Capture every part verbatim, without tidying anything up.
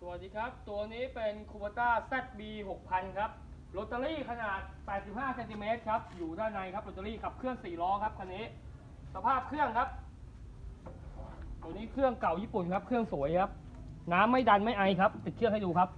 วัสดีครับตัวนี้เป็น Kubota แซด บี หกพัน ครับโรตารี่ขนาดแปดสิบห้าเซนติเมตรครับอยู่ด้านในครับโรตารี่ขับเคลื่อนสี่ล้อครับคันนี้สภาพเครื่องครับตัวนี้เครื่องเก่าญี่ปุ่นครับเครื่องสวยครับน้ำไม่ดันไม่ไอครับติดเครื่องให้ดูครับ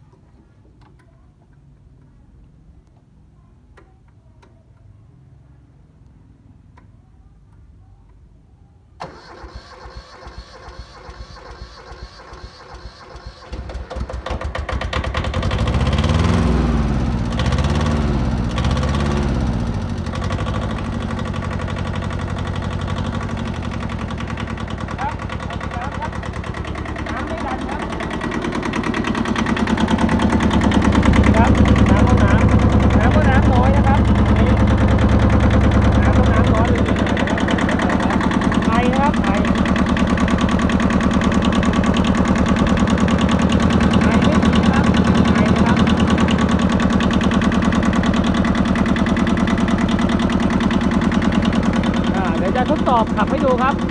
จะทดสอบขับให้ดูครับ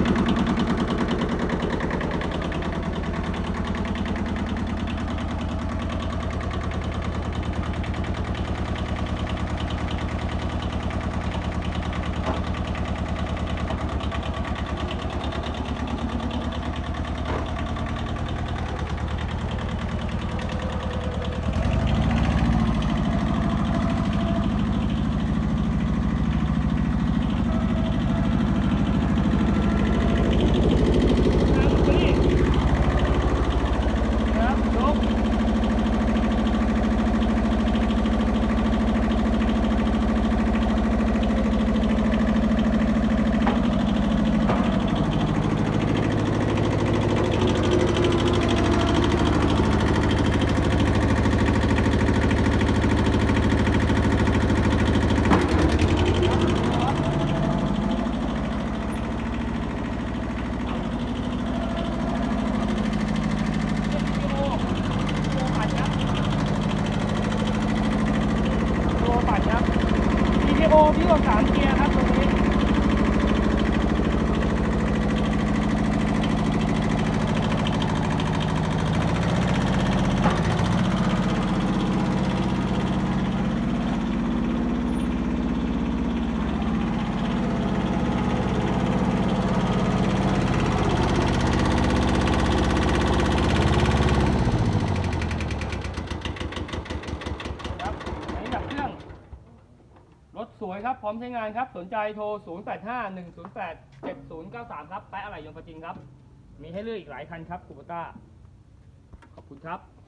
โอพี่ว่าสามเกียร์ครับตรงนี้รถสวยครับพร้อมใช้งานครับสนใจโทรศูนย์ แปด ห้า หนึ่ง ศูนย์ แปด เจ็ด ศูนย์ เก้า สามครับแปะอะไรยนต์ประจินครับมีให้เลือกอีกหลายคันครับคูโบต้าขอบคุณครับ